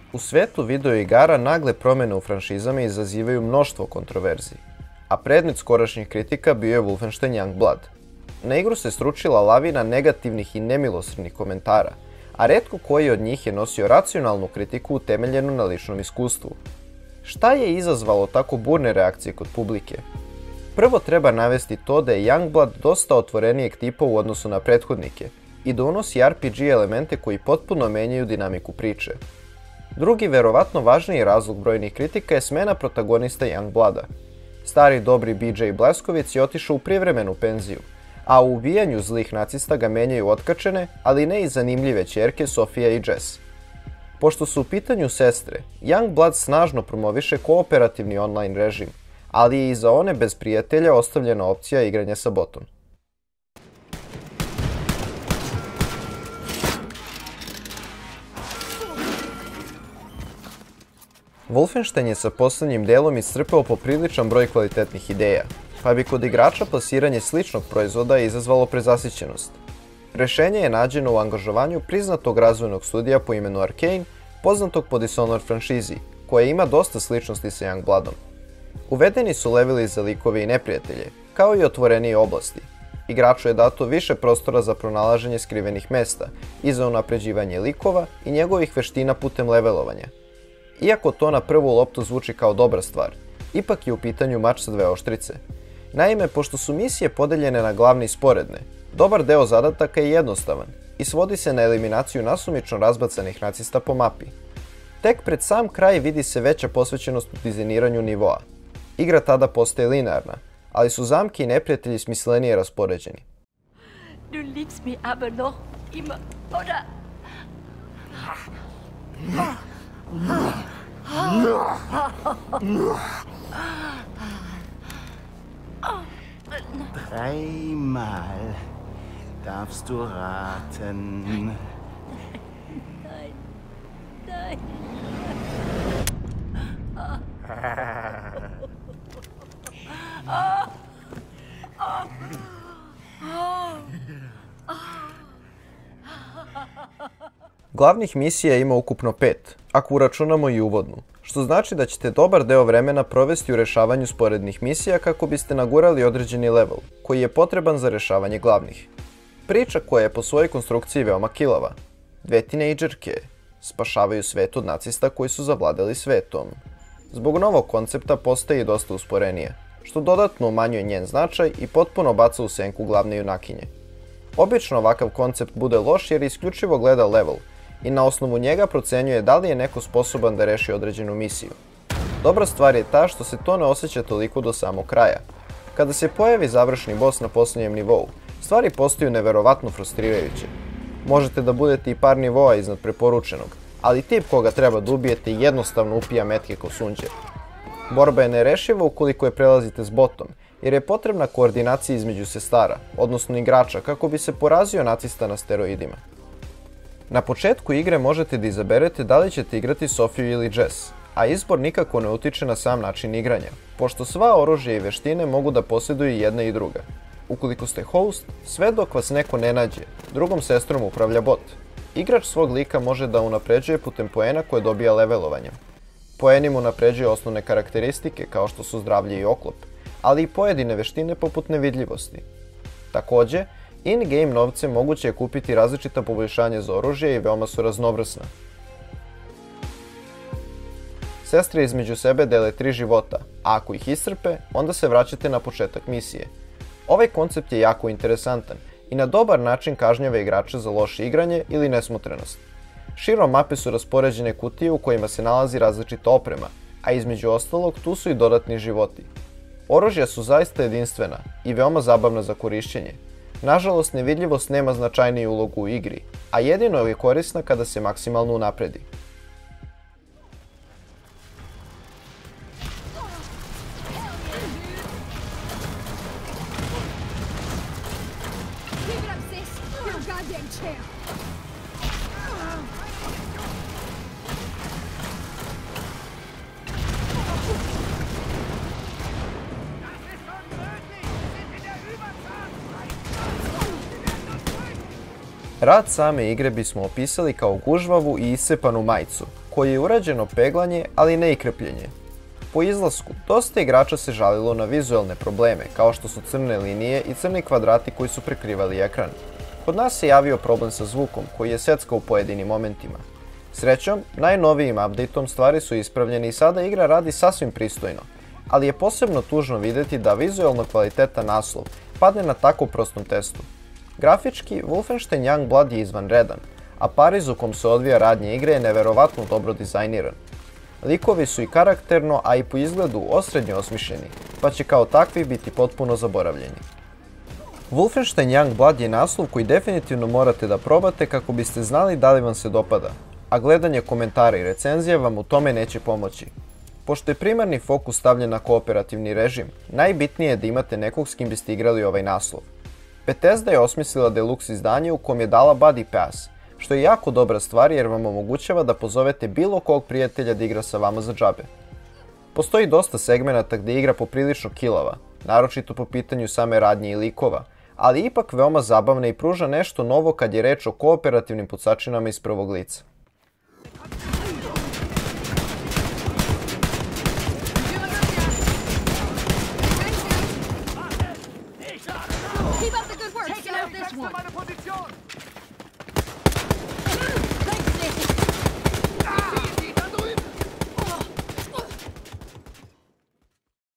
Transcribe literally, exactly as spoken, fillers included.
U svetu videoigara nagle promjene u franšizama izazivaju mnoštvo kontroverziji, a predmet skorašnjih kritika bio je Wolfenstein Youngblood. Na igru se sručila lavina negativnih i nemilosrdnih komentara, a retko koji od njih je nosio racionalnu kritiku utemeljenu na ličnom iskustvu. Šta je izazvalo tako burne reakcije kod publike? Prvo treba navesti to da je Youngblood dosta otvorenijeg tipa u odnosu na prethodnike i da unosi R P G elemente koji potpuno menjaju dinamiku priče. Drugi, verovatno važniji razlog brojnih kritika je smena protagonista Youngblooda. Stari dobri B J Blazkowicz je otišao u privremenu penziju, a u ubijanju zlih nacista ga menjaju otkačene, ali ne i zanimljive ćerke Sofia i Jess. Pošto su u pitanju sestre, Youngblood snažno promoviše kooperativni online režim, ali je i za one bez prijatelja ostavljena opcija igranja sa botom. Wolfenstein je sa poslednjim delom iscrpeo popriličan broj kvalitetnih ideja, pa bi kod igrača plasiranje sličnog proizvoda izazvalo prezasićenost. Rešenje je nađeno u angažovanju priznatog razvojnog studija po imenu Arkane, poznatog po Dishonored franšizi, koja ima dosta sličnosti sa Youngbloodom. Uvedeni su leveli za likove i neprijatelje, kao i otvorenije oblasti. Igraču je dato više prostora za pronalaženje skrivenih mesta i za unapređivanje likova i njegovih veština putem levelovanja. Iako to na prvu loptu zvuči kao dobra stvar, ipak je u pitanju mač sa dve oštrice. Naime, pošto su misije podeljene na glavne i sporedne, dobar deo zadataka je jednostavan i svodi se na eliminaciju nasumično razbacanih nacista po mapi. Tek pred sam kraj vidi se veća posvećenost u dizajniranju nivoa. Igra tada postaje linearna, ali su zamke i neprijatelji smislenije raspoređeni. Du liebst mich aber noch immer, oder? Dreimal darfst du raten. Nein, nein. Glavnih misija ima ukupno pet, ako uračunamo i uvodnu, što znači da ćete dobar deo vremena provesti u rešavanju sporednih misija kako biste nagurali određeni level, koji je potreban za rešavanje glavnih. Priča koja je po svojoj konstrukciji veoma kilava. Dve tinejdžerke spašavaju svet od nacista koji su zavladali svetom. Zbog novog koncepta postaje i dosta usporenija, što dodatno umanjuje njen značaj i potpuno baca u senku glavne junakinje. Obično ovakav koncept bude loš jer isključivo gleda level i na osnovu njega procenjuje da li je neko sposoban da reši određenu misiju. Dobra stvar je ta što se to ne osjeća toliko do samog kraja. Kada se pojavi završni boss na posljednjem nivou, stvari postaju neverovatno frustrirajuće. Možete da budete i par nivoa iznad preporučenog, ali tip koga treba da ubijete jednostavno upija metke ko sunđer. Borba je nerešiva ukoliko je prelazite s botom, jer je potrebna koordinacija između sestara, odnosno igrača, kako bi se porazio nacista na steroidima. Na početku igre možete da izaberete da li ćete igrati Sofiju ili Jess, a izbor nikako ne utiče na sam način igranja, pošto sva oružja i veštine mogu da posjeduju jedna i druga. Ukoliko ste host, sve dok vas neko ne nađe, drugom sestrom upravlja bot. Igrač svog lika može da unapređuje putem poena koje dobija levelovanjem. Poen im unapređuje osnovne karakteristike kao što su zdravlje i oklop, ali i pojedine veštine poput nevidljivosti. Takođe, in-game novce moguće je kupiti različita poboljšanja za oružje i veoma su raznovrsna. Sestre između sebe dele tri života, a ako ih iscrpe, onda se vraćate na početak misije. Ovaj koncept je jako interesantan i na dobar način kažnjava igrače za loše igranje ili nesmotrenost. Širom mape su raspoređene kutije u kojima se nalazi različita oprema, a između ostalog tu su i dodatni životi. Oružja su zaista jedinstvena i veoma zabavna za korišćenje. Nažalost, nevidljivost nema značajniju ulogu u igri, a jedino je korisna kada se maksimalno unapredi. Rad same igre bismo opisali kao gužvavu i iscepanu majicu, koji je urađeno peglanje, ali ne i krpljenje. Po izlasku, dosta igrača se žalilo na vizualne probleme, kao što su crne linije i crni kvadrati koji su prekrivali ekran. Kod nas se javio problem sa zvukom, koji je seckao u pojedinim momentima. Srećom, najnovijim updateom stvari su ispravljene i sada igra radi sasvim pristojno, ali je posebno tužno vidjeti da vizualno kvalitetan naslov padne na tako prostom testu. Grafički, Wolfenstein Youngblood je izvanredan, a Pariz u kom se odvija radnje igre je neverovatno dobro dizajniran. Likovi su i karakterno, a i po izgledu osrednje osmišljeni, pa će kao takvi biti potpuno zaboravljeni. Wolfenstein Youngblood je naslov koji definitivno morate da probate kako biste znali da li vam se dopada, a gledanje komentara i recenzija vam u tome neće pomoći. Pošto je primarni fokus stavljen na kooperativni režim, najbitnije je da imate nekog s kim biste igrali ovaj naslov. Bethesda je osmislila deluxe izdanje u kom je dala Buddy Pass, što je jako dobra stvar jer vam omogućava da pozovete bilo kog prijatelja da igra sa vama za džabe. Postoji dosta segmenata gdje igra poprilično kilava, naročito po pitanju same radnje i likova, ali ipak veoma zabavna i pruža nešto novo kad je reč o kooperativnim pucačinama iz prvog lica. Keep up the good work. Take out this one.